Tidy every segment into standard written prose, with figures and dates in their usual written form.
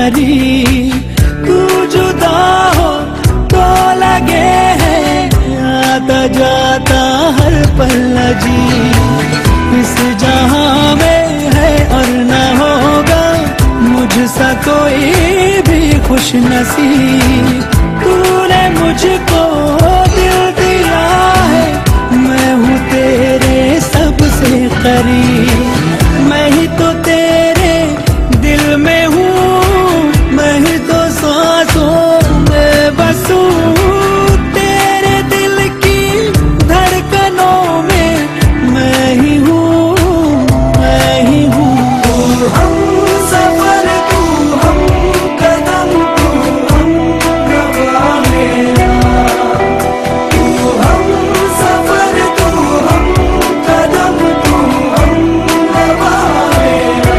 करीब। तू जुदा हो तो लगे है आता जाता हर पल अजीब। इस जहां में है और न होगा मुझसा कोई भी खुश नसीब। तूने मुझको दिल दिया है, मैं हूँ तेरे सबसे करीब। मैं ही तो तेरे दिल में हूँ, मैं ही तो सांसों में बसूं। तेरे दिल की धड़कनों में मैं ही हूँ, मैं ही हूँ। तू हम सफर, तू हम कदम, तू हम रवा मेरा। तू हम सफर, तू हम कदम, तू हम रवा मेरा।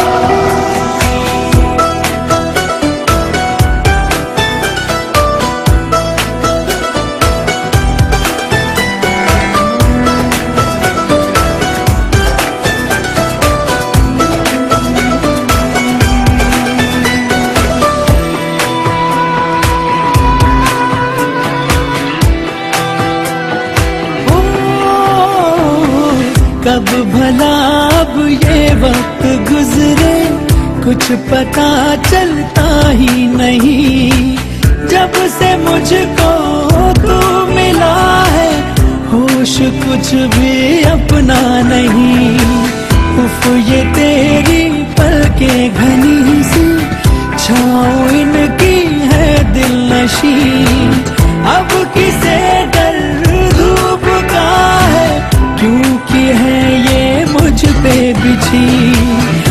कब भला अब ये वक्त गुजरे कुछ पता चलता ही नहीं। जब से मुझको तू मिला है होश कुछ भी अपना नहीं। उफ ये तेरी पलकें घनी सी छाँव इनकी है दिल नशी। अब किसे डर धूप का है क्योंकि है ये मुझ पे बिछी।